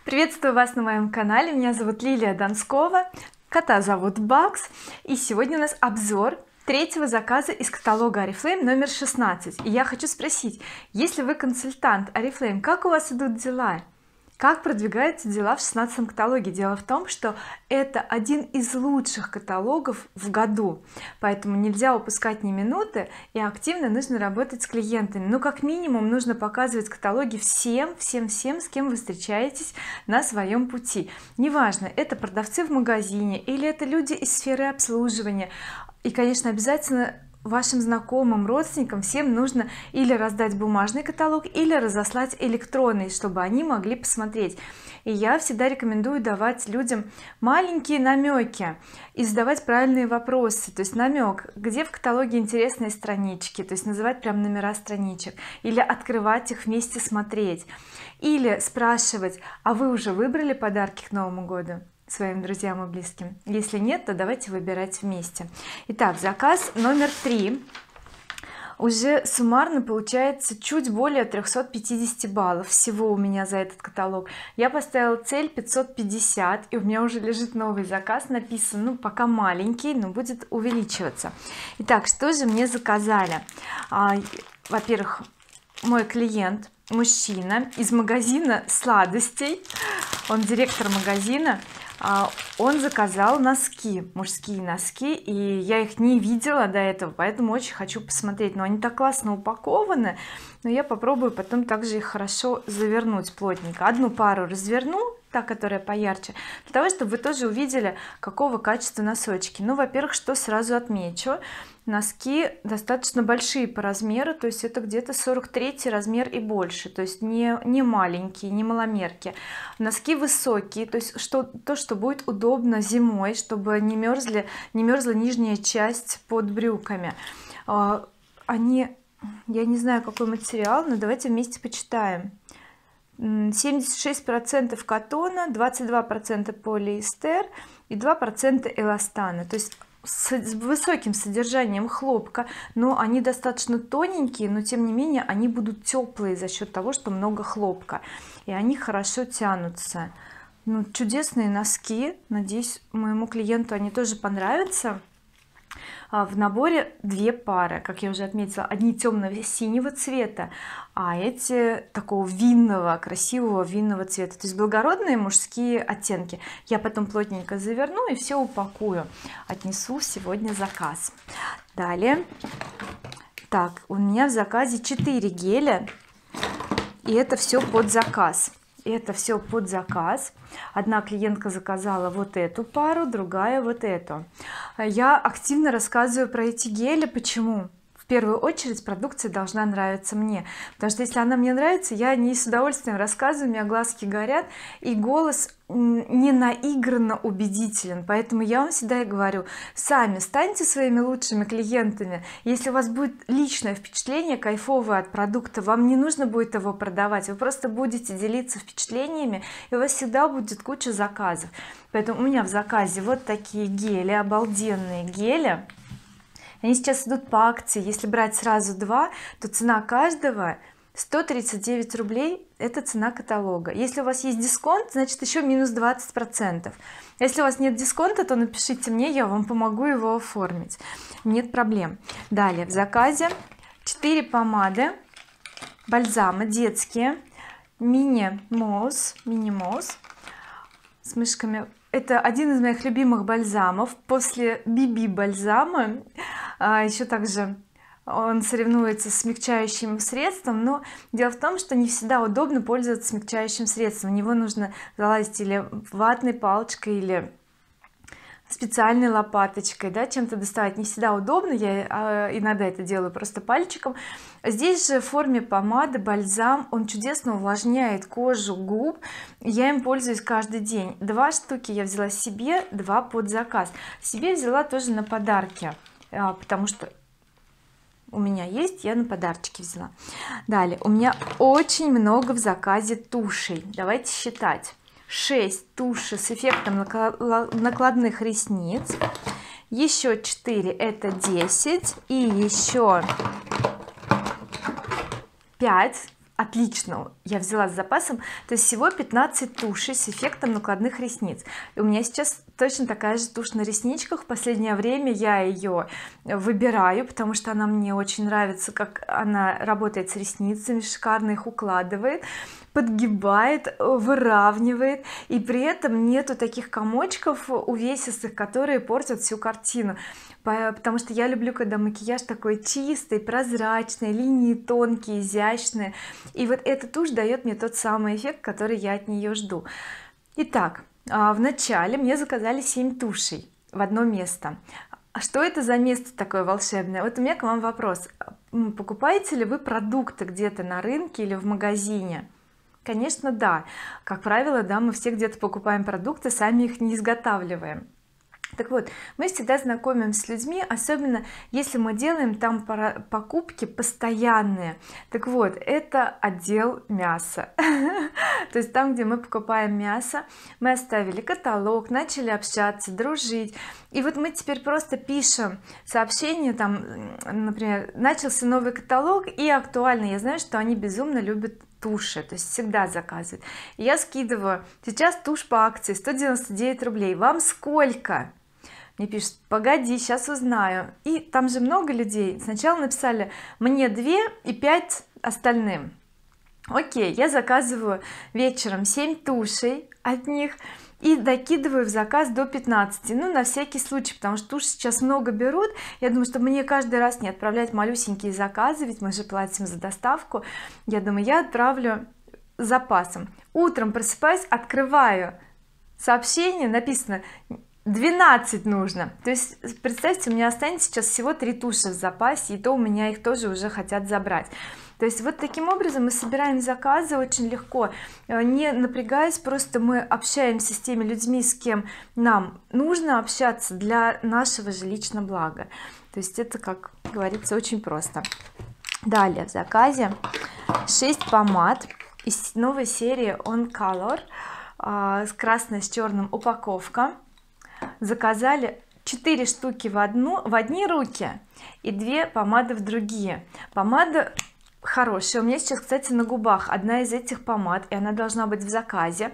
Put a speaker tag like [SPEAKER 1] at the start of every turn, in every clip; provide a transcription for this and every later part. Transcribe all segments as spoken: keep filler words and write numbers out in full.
[SPEAKER 1] Приветствую вас на моем канале. Меня зовут Лилия Донскова, кота зовут Бакс, и сегодня у нас обзор третьего заказа из каталога oriflame номер шестнадцать. И я хочу спросить, если вы консультант oriflame, как у вас идут дела, как продвигаются дела в шестнадцатом каталоге? Дело в том, что это один из лучших каталогов в году, поэтому нельзя упускать ни минуты, и активно нужно работать с клиентами. Ну, как минимум нужно показывать каталоги всем всем всем с кем вы встречаетесь на своем пути, неважно, это продавцы в магазине или это люди из сферы обслуживания. И, конечно, обязательно вашим знакомым, родственникам всем нужно или раздать бумажный каталог, или разослать электронный, чтобы они могли посмотреть. И я всегда рекомендую давать людям маленькие намеки и задавать правильные вопросы. То есть намек, где в каталоге интересные странички, то есть называть прям номера страничек, или открывать их вместе смотреть, или спрашивать: а вы уже выбрали подарки к Новому году своим друзьям и близким? Если нет, то давайте выбирать вместе. Итак, заказ номер три. Уже суммарно получается чуть более трёхсот пятидесяти баллов всего у меня за этот каталог. Я поставила цель пятьсот пятьдесят, и у меня уже лежит новый заказ, написан, ну пока маленький, но будет увеличиваться. Итак, что же мне заказали? а, во-первых, мой клиент, мужчина из магазина сладостей, он директор магазина, он заказал носки, мужские носки, и я их не видела до этого, поэтому очень хочу посмотреть. Но они так классно упакованы, но я попробую потом также их хорошо завернуть плотненько. Одну пару разверну, та, которая поярче, для того чтобы вы тоже увидели, какого качества носочки. Ну, во-первых, что сразу отмечу: носки достаточно большие по размеру, то есть это где-то сорок третий размер и больше, то есть не не маленькие, не маломерки. Носки высокие, то есть что то что будет удобно зимой, чтобы не мерзли не мерзла нижняя часть под брюками. Они, я не знаю, какой материал, но давайте вместе почитаем. семьдесят шесть процентов катона, двадцать два процента полиэстер и два процента эластана, то есть с высоким содержанием хлопка, но они достаточно тоненькие, но тем не менее они будут теплые за счет того, что много хлопка, и они хорошо тянутся. Ну, чудесные носки, надеюсь, моему клиенту они тоже понравятся. В наборе две пары, как я уже отметила, одни темного синего цвета, а эти такого винного, красивого винного цвета, то есть благородные мужские оттенки. Я потом плотненько заверну и все упакую, отнесу сегодня заказ. Далее, так, у меня в заказе четыре геля, и это все под заказ. Это все под заказ. Одна клиентка заказала вот эту пару, другая вот эту. Я активно рассказываю про эти гели. Почему? В первую очередь продукция должна нравиться мне, потому что если она мне нравится, я не с удовольствием рассказываю, у меня глазки горят и голос не наигранно убедителен. Поэтому я вам всегда и говорю: сами станьте своими лучшими клиентами. Если у вас будет личное впечатление кайфовое от продукта, вам не нужно будет его продавать, вы просто будете делиться впечатлениями, и у вас всегда будет куча заказов. Поэтому у меня в заказе вот такие гели, обалденные гели. Они сейчас идут по акции. Если брать сразу два, то цена каждого сто тридцать девять рублей, это цена каталога. Если у вас есть дисконт, значит еще минус двадцать процентов. Если у вас нет дисконта, то напишите мне, я вам помогу его оформить, нет проблем. Далее в заказе четыре помады, бальзамы детские, мини моус мини моус с мышками. Это один из моих любимых бальзамов после би би бальзама. А еще также он соревнуется с смягчающим средством, но дело в том, что не всегда удобно пользоваться смягчающим средством. В него нужно залазить или ватной палочкой, или специальной лопаточкой, да, чем-то доставать. Не всегда удобно, я а, иногда это делаю просто пальчиком. Здесь же в форме помады бальзам, он чудесно увлажняет кожу губ, я им пользуюсь каждый день. Два штуки я взяла себе, два под заказ. Себе взяла тоже на подарки, а, потому что у меня есть, я на подарочки взяла. Далее у меня очень много в заказе тушей, давайте считать. шесть туши с эффектом накладных ресниц, еще четыре это десять, и еще пять отлично, я взяла с запасом. То есть всего пятнадцать тушей с эффектом накладных ресниц, и у меня сейчас точно такая же тушь на ресничках. В последнее время я ее выбираю, потому что она мне очень нравится, как она работает с ресницами, шикарно их укладывает, подгибает, выравнивает, и при этом нету таких комочков увесистых, которые портят всю картину. Потому что я люблю, когда макияж такой чистый, прозрачный, линии тонкие, изящные, и вот эта тушь дает мне тот самый эффект, который я от нее жду. Итак, в начале мне заказали семь тушей в одно место. А что это за место такое волшебное? Вот у меня к вам вопрос: покупаете ли вы продукты где-то на рынке или в магазине? Конечно, да, как правило, да, мы все где-то покупаем продукты, сами их не изготавливаем. Так вот, мы всегда знакомимся с людьми, особенно если мы делаем там покупки постоянные. Так вот, это отдел мяса. То есть там, где мы покупаем мясо, мы оставили каталог, начали общаться, дружить, и вот мы теперь просто пишем сообщение, там, например, начался новый каталог и актуально, я знаю, что они безумно любят туши, то есть всегда заказывают, и я скидываю: сейчас тушь по акции сто девяносто девять рублей, вам сколько? Мне пишут: погоди, сейчас узнаю. И там же много людей, сначала написали мне две и пять остальным. Окей, я заказываю вечером семь тушей от них и докидываю в заказ до пятнадцати, ну на всякий случай, потому что тушь сейчас много берут. Я думаю, чтобы мне каждый раз не отправлять малюсенькие заказы, ведь мы же платим за доставку. Я думаю, я отправлю с запасом. Утром просыпаюсь, открываю сообщение, написано двенадцать нужно. То есть представьте, у меня останется сейчас всего три туши в запасе, и то у меня их тоже уже хотят забрать. То есть вот таким образом мы собираем заказы очень легко, не напрягаясь, просто мы общаемся с теми людьми, с кем нам нужно общаться для нашего же личного блага. То есть это, как говорится, очень просто. Далее в заказе шесть помад из новой серии On Color, с красной с черным упаковка. Заказали четыре штуки в одну в одни руки и две помады в другие. Помада хорошая, у меня сейчас, кстати, на губах одна из этих помад, и она должна быть в заказе.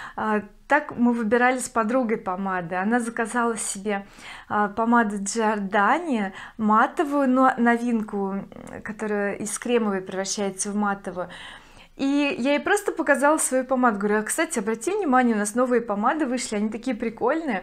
[SPEAKER 1] Так мы выбирали с подругой помады, она заказала себе помаду Giordani матовую, но новинку, которая из кремовой превращается в матовую. И я ей просто показала свою помаду, говорю: а, кстати, обрати внимание, у нас новые помады вышли, они такие прикольные.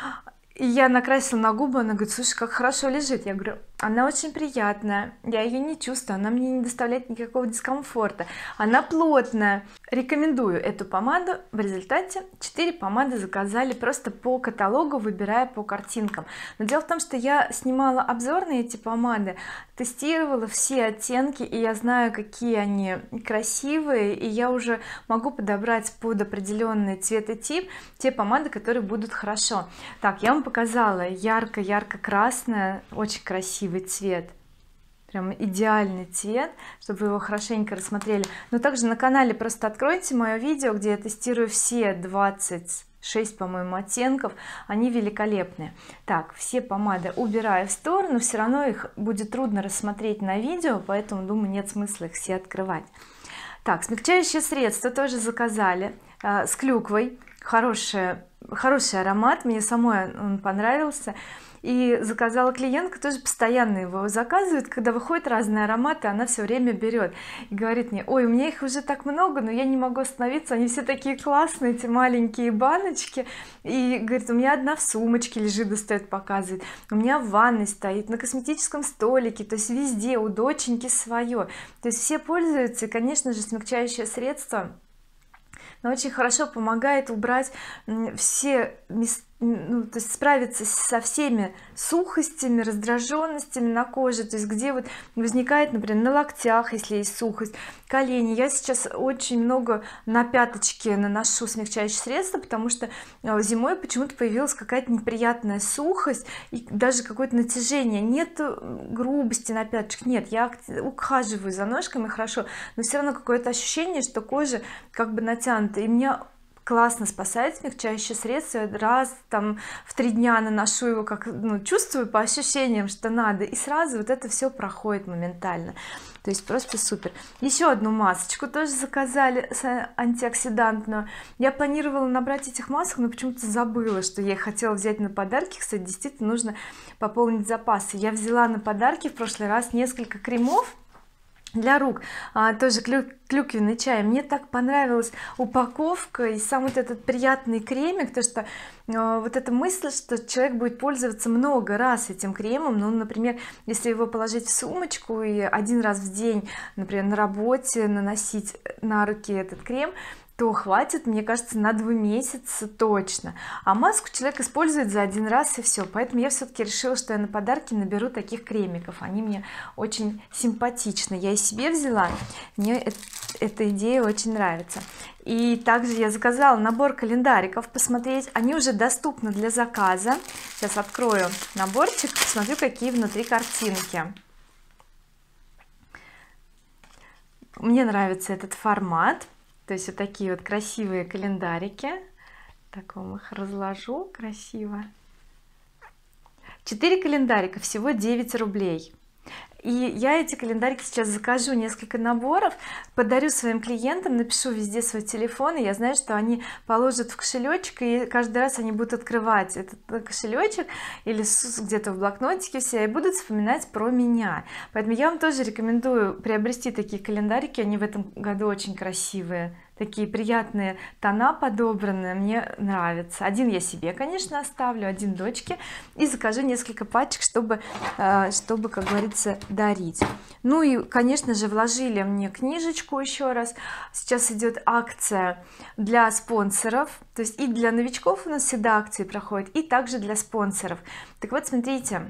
[SPEAKER 1] И я накрасила на губы, она говорит: слушай, как хорошо лежит. Я говорю: она очень приятная, я ее не чувствую, она мне не доставляет никакого дискомфорта, она плотная. Рекомендую эту помаду. В результате четыре помады заказали просто по каталогу, выбирая по картинкам. Но дело в том, что я снимала обзор на эти помады, тестировала все оттенки, и я знаю, какие они красивые, и я уже могу подобрать под определенный цветотип те помады, которые будут хорошо. Так, я вам показала ярко-ярко красная, очень красивый цвет, прям идеальный цвет, чтобы вы его хорошенько рассмотрели. Но также на канале просто откройте мое видео, где я тестирую все двадцать шесть, по-моему, оттенков, они великолепные. Так, все помады убираю в сторону, все равно их будет трудно рассмотреть на видео, поэтому думаю, нет смысла их все открывать. Так, смягчающее средство тоже заказали, э, с клюквой, хорошее хороший аромат, мне самой он понравился, и заказала клиентка, тоже постоянно его заказывает, когда выходят разные ароматы, она все время берет и говорит мне: ой, у меня их уже так много, но я не могу остановиться, они все такие классные, эти маленькие баночки. И говорит: у меня одна в сумочке лежит, достает, показывает, у меня в ванной стоит, на косметическом столике, то есть везде, у доченьки свое. То есть все пользуются, и, конечно же, смягчающее средство, но очень хорошо помогает убрать все места, ну, то есть справиться со всеми сухостями, раздраженностями на коже, то есть где вот возникает, например, на локтях, если есть сухость, колени. Я сейчас очень много на пяточки наношу смягчающее средство, потому что зимой почему-то появилась какая-то неприятная сухость и даже какое-то натяжение, нет грубости на пяточках, нет, я ухаживаю за ножками хорошо, но все равно какое-то ощущение, что кожа как бы натянута, и меня классно спасает смягчающее средство. Я раз там в три дня наношу его, как, ну, чувствую по ощущениям, что надо, и сразу вот это все проходит моментально. То есть просто супер. Еще одну масочку тоже заказали, антиоксидантную. Я планировала набрать этих масок, но почему-то забыла, что я их хотела взять на подарки. Кстати, действительно нужно пополнить запасы. Я взяла на подарки в прошлый раз несколько кремов для рук, а, тоже клю, клюквенный чай. Мне так понравилась упаковка и сам вот этот приятный кремик, то что а, вот эта мысль, что человек будет пользоваться много раз этим кремом. Ну, например, если его положить в сумочку и один раз в день, например, на работе наносить на руки этот крем, то хватит, мне кажется, на два месяца точно. А маску человек использует за один раз и все. Поэтому я все-таки решила, что я на подарки наберу таких кремиков. Они мне очень симпатичны. Я и себе взяла, мне это, эта идея очень нравится. И также я заказала набор календариков посмотреть. Они уже доступны для заказа. Сейчас открою наборчик, посмотрю, какие внутри картинки. Мне нравится этот формат. То есть вот такие вот красивые календарики. Так вам их разложу красиво. четыре календарика, всего девять рублей. И я эти календарики сейчас закажу, несколько наборов, подарю своим клиентам, напишу везде свой телефон, и я знаю, что они положат в кошелечек, и каждый раз они будут открывать этот кошелечек или где-то в блокнотике все, и будут вспоминать про меня. Поэтому я вам тоже рекомендую приобрести такие календарики. Они в этом году очень красивые, такие приятные тона подобранные, мне нравится. Один я себе, конечно, оставлю, один дочке, и закажу несколько пачек, чтобы чтобы, как говорится, дарить. Ну и, конечно же, вложили мне книжечку еще раз. Сейчас идет акция для спонсоров, то есть и для новичков у нас всегда акции проходят, и также для спонсоров. Так вот, смотрите,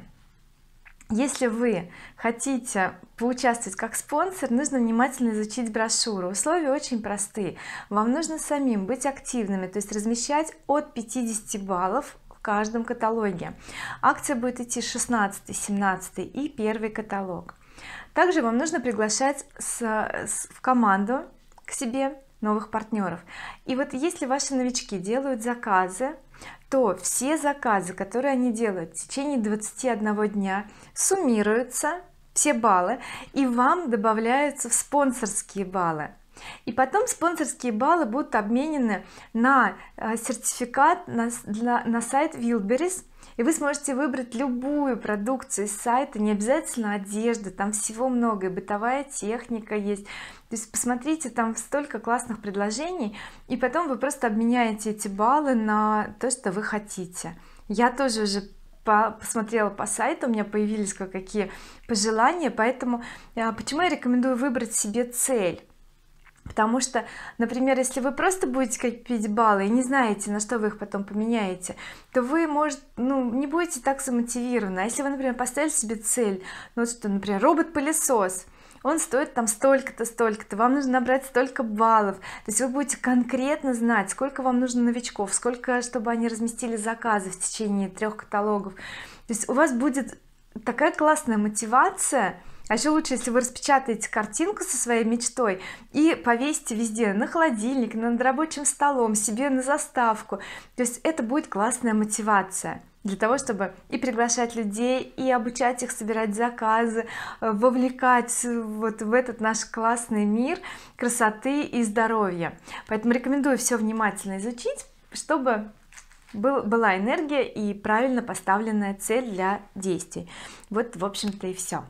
[SPEAKER 1] если вы хотите поучаствовать как спонсор, нужно внимательно изучить брошюру. Условия очень простые. Вам нужно самим быть активными, то есть размещать от пятидесяти баллов в каждом каталоге. Акция будет идти шестнадцатый, семнадцатый и первый каталог. Также вам нужно приглашать с, с, в команду к себе новых партнеров. И вот если ваши новички делают заказы, то все заказы, которые они делают в течение двадцати одного дня, суммируются, все баллы, и вам добавляются в спонсорские баллы. И потом спонсорские баллы будут обменены на сертификат на, для, на сайт Wildberries, и вы сможете выбрать любую продукцию из сайта, не обязательно одежда, там всего много, и бытовая техника есть. То есть посмотрите, там столько классных предложений, и потом вы просто обменяете эти баллы на то, что вы хотите. Я тоже уже посмотрела по сайту, у меня появились кое-какие пожелания, поэтому почему я рекомендую выбрать себе цель. Потому что, например, если вы просто будете копить баллы и не знаете, на что вы их потом поменяете, то вы, может, ну, не будете так замотивированы. А если вы, например, поставили себе цель, ну вот что, например, робот-пылесос, он стоит там столько-то, столько-то, вам нужно набрать столько баллов, то есть вы будете конкретно знать, сколько вам нужно новичков, сколько, чтобы они разместили заказы в течение трех каталогов. То есть у вас будет такая классная мотивация. А еще лучше, если вы распечатаете картинку со своей мечтой и повесите везде, на холодильник, над рабочим столом, себе на заставку. То есть это будет классная мотивация для того, чтобы и приглашать людей, и обучать их собирать заказы, вовлекать вот в этот наш классный мир красоты и здоровья. Поэтому рекомендую все внимательно изучить, чтобы был, была энергия и правильно поставленная цель для действий. Вот, в общем-то, и все.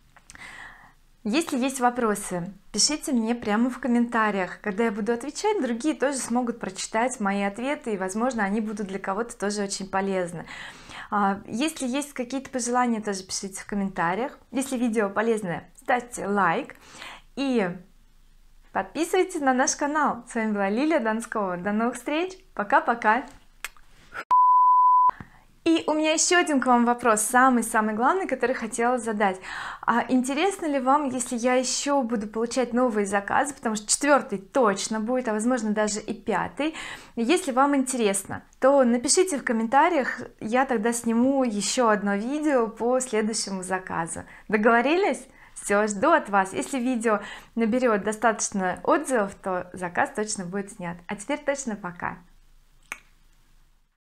[SPEAKER 1] Если есть вопросы, пишите мне прямо в комментариях. Когда я буду отвечать, другие тоже смогут прочитать мои ответы, и возможно они будут для кого-то тоже очень полезны. Если есть какие-то пожелания, тоже пишите в комментариях. Если видео полезное, ставьте лайк и подписывайтесь на наш канал. С вами была Лилия Донскова. До новых встреч, пока-пока. И у меня еще один к вам вопрос, самый-самый главный, который хотела задать. А интересно ли вам, если я еще буду получать новые заказы, потому что четвертый точно будет, а возможно даже и пятый. Если вам интересно, то напишите в комментариях, я тогда сниму еще одно видео по следующему заказу. Договорились? Все, жду от вас. Если видео наберет достаточно отзывов, то заказ точно будет снят. А теперь точно пока.